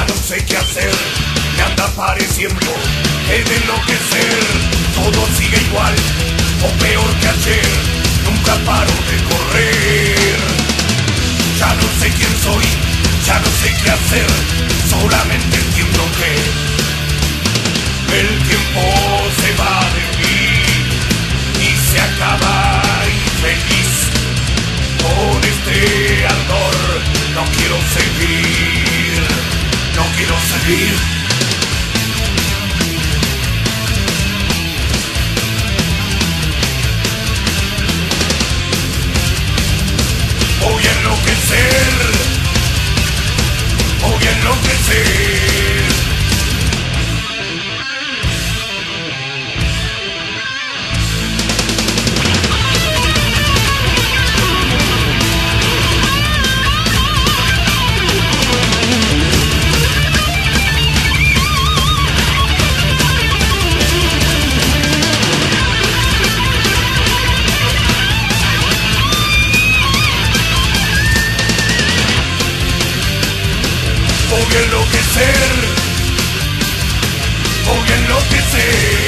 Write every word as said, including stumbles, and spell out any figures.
Ya no sé qué hacer, me anda pareciendo que de enloquecer. Todo sigue igual o peor que ayer, nunca paro de correr. Ya no sé quién soy, ya no sé qué hacer, solamente entiendo que el tiempo se va de mí y se acaba infeliz. Con este ardor no quiero seguir, no quiero seguir. Voy a enloquecer, voy a enloquecer. Voy a enloquecer, voy a enloquecer.